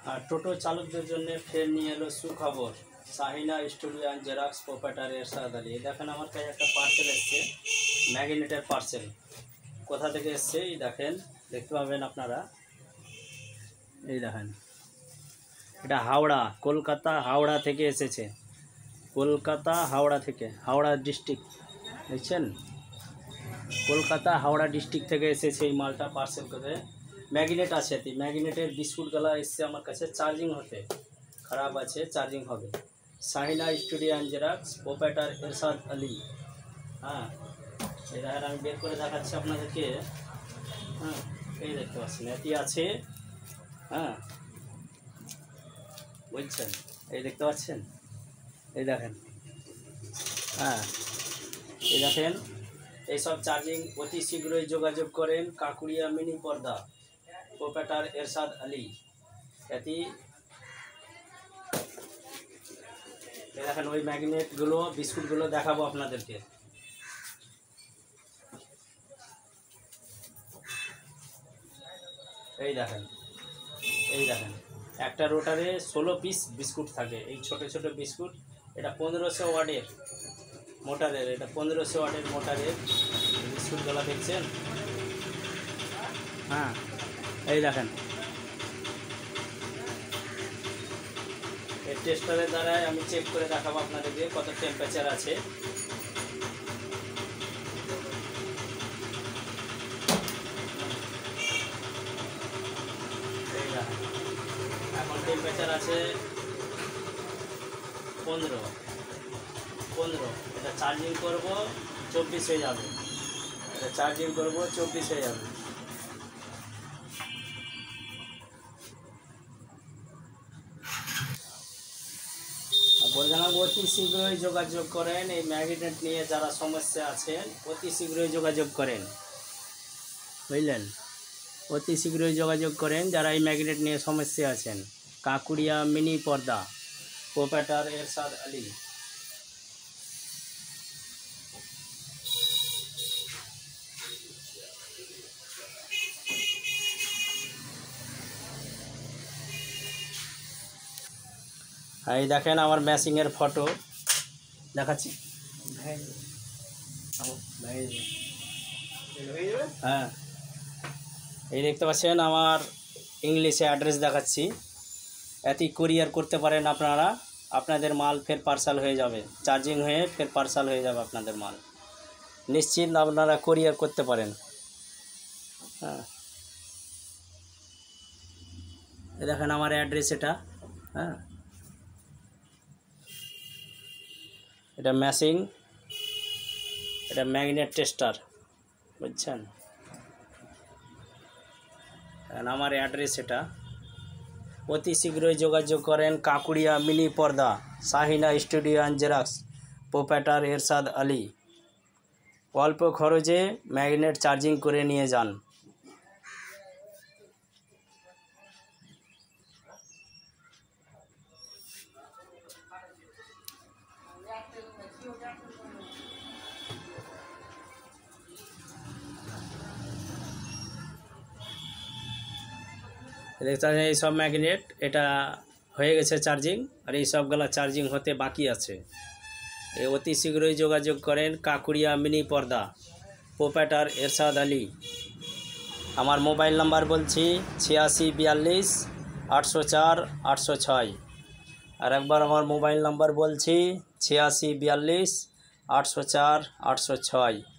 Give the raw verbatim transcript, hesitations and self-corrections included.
আর টোটো চালকদের জন্য ফের নিয়ে এলো সুখবর। Shahina studio and xerox proprietor Ershad Ali. এই দেখেন আমার কাছে একটা পার্সেল এসছে, ম্যাগনেটের পার্সেল। কোথা থেকে এসছে এই দেখেন, দেখতে পাবেন আপনারা। এই দেখেন, এটা হাওড়া, কলকাতা হাওড়া থেকে এসেছে। কলকাতা হাওড়া থেকে, হাওড়া ডিস্ট্রিক্ট, দেখছেন, কলকাতা হাওড়া ডিস্ট্রিক্ট থেকে এসেছে এই মালটা পার্সেল করে। ম্যাগনেট আছে, ম্যাগনেটের বিস্কুটগুলা এসছে আমার কাছে চার্জিং হতে, খারাপ আছে, চার্জিং হবে। Shahina studio and xerox proprietor Ershad Ali. হ্যাঁ, এই দেখেন আমি বের করে দেখাচ্ছি আপনাদেরকে। হ্যাঁ, এই দেখতে পাচ্ছেন, এটি আছে। হ্যাঁ, বুঝছেন, এই দেখতে পাচ্ছেন, এই দেখেন। হ্যাঁ, এই দেখেন, এইসব চার্জিং অতি শীঘ্রই যোগাযোগ করেন কাকুরিয়া মিনি পর্দা প্রোপাইটার এরশাদ আলী। এটি দেখেন, ওই ম্যাগনেটগুলো বিস্কুটগুলো দেখাবো আপনাদেরকে। এই দেখেন, এই দেখেন, একটা রোটারে ষোলো পিস বিস্কুট থাকে, এই ছোট ছোট বিস্কুট। এটা পনেরোশো ওয়াটের মোটরের, এটা পনেরোশো ওয়াটের মোটরের বিস্কুটগুলো দেখছেন। হ্যাঁ, এই দেখেন, এই টেস্টারের দ্বারাই আমি চেক করে দেখাবো আপনাদেরকে কত টেম্পারেচার আছে। এই দেখেন, এখন টেম্পারেচার আছে পনেরো পনেরো এটা চার্জিং করব চব্বিশ হয়ে যাবে, এটা চার্জিং করব চব্বিশ হয়ে যাবে। বলছিলাম অতি শীঘ্রই যোগাযোগ করেন, এই ম্যাগনেট নিয়ে যারা সমস্যা আছেন অতি শীঘ্রই যোগাযোগ করেন, বুঝলেন, অতি শীঘ্রই যোগাযোগ করেন যারা এই ম্যাগনেট নিয়ে সমস্যা আছেন। কাকুরিয়া মিনি পর্দা প্রোপাইটার এরশাদ আলী। এই দেখেন আমার ম্যাচিংয়ের ফটো দেখাচ্ছি। হ্যাঁ, এই দেখতে পাচ্ছেন আমার ইংলিশে অ্যাড্রেস দেখাচ্ছি। এটি কুরিয়ার করতে পারেন আপনারা, আপনাদের মাল ফের পার্সেল হয়ে যাবে, চার্জিং হয়ে ফের পার্সেল হয়ে যাবে আপনাদের মাল, নিশ্চিত আপনারা কুরিয়ার করতে পারেন। হ্যাঁ, এই দেখেন আমার অ্যাড্রেস এটা। হ্যাঁ, এটা ম্যাচিং, এটা ম্যাগনেট টেস্টার, বুঝছেন, আমার অ্যাড্রেস এটা। অতি শীঘ্রই যোগাযোগ করেন কাকুরিয়া মিনি পর্দা Shahina studio and xerox proprietor Ershad Ali. অল্প খরচে ম্যাগনেট চার্জিং করে নিয়ে যান। দেখতে পাচ্ছেন এই সব ম্যাগনেট, এটা হয়ে গেছে চার্জিং, আর এই সবগুলা চার্জিং হতে বাকি আছে। এই অতি শীঘ্রই যোগাযোগ করেন কাকুরিয়া মিনি পর্দা প্রোপাইটার এরশাদ আলী। আমার মোবাইল নাম্বার বলছি ছিয়াশি বিয়াল্লিশ আটশো চার আটশো ছয়। আর একবার আমার মোবাইল নাম্বার বলছি ছিয়াশি বিয়াল্লিশ আটশো চার আটশো ছয়।